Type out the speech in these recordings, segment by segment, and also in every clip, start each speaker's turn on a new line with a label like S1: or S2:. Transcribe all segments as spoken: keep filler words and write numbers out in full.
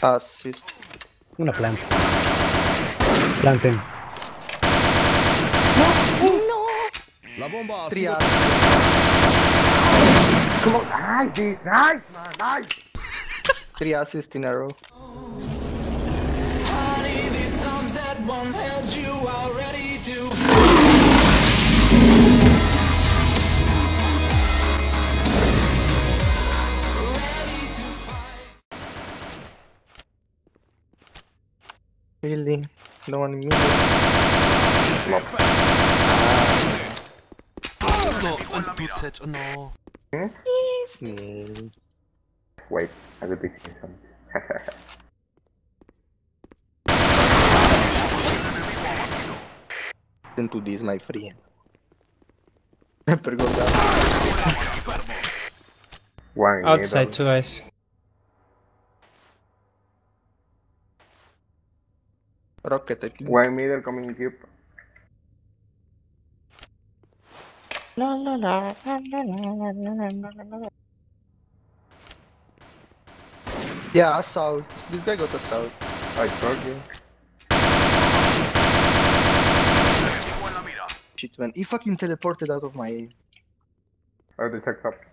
S1: Assist.
S2: Una planta. Planten.
S3: La bomba ha
S1: Three
S3: sido...
S1: assists.
S4: Come on, nice, this, nice, man, nice.
S1: Three assists in a row.
S5: Honey, these arms that once held you are ready to ready to fight.
S1: Really? No one in me.
S6: No, un tuzet, oh no.
S1: Easy.
S4: Wait, I will be seeing some.
S1: Listen to this, my friend. Perdón.
S4: One in
S7: Outside,
S4: middle.
S7: two guys.
S1: Rocket, I think.
S4: One middle coming cube.
S1: La la la la la la la la la. Yeah, assault. This guy got assault.
S4: I told you.
S1: Shit, man. He fucking teleported out of my...
S4: Oh, the check's up.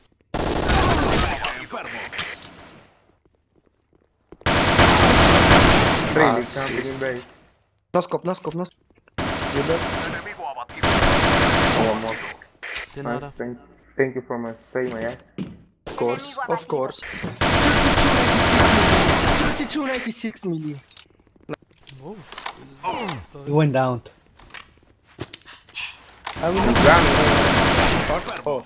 S4: Really,
S1: Ah,
S4: camping in base.
S1: No scope, no scope, no scope. You dead?
S4: Oh, one more.
S6: De
S4: Nice,
S6: nada.
S4: thank, thank you for my saving my ass.
S1: Of course, of course. thirty-two ninety-six milli.
S6: Oh.
S2: He went down.
S1: I will not fuck off.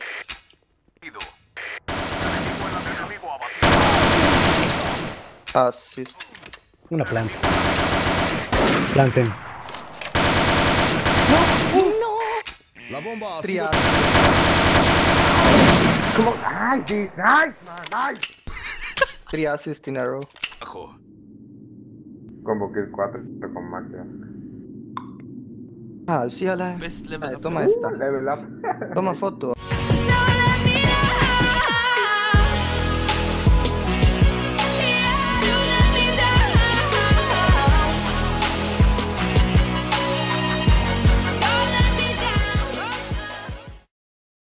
S1: Assist.
S2: Una planta. Planten.
S3: La bomba ha
S1: Three
S3: sido...
S1: assists.
S4: Come on, nice, this, nice, man, nice.
S1: Three assists in a row.
S4: Combo kill cuatro con Max.
S1: Ah, sí, ala.
S6: Best level
S1: Dale,
S6: up.
S1: toma esta.
S4: Level up.
S1: Toma foto.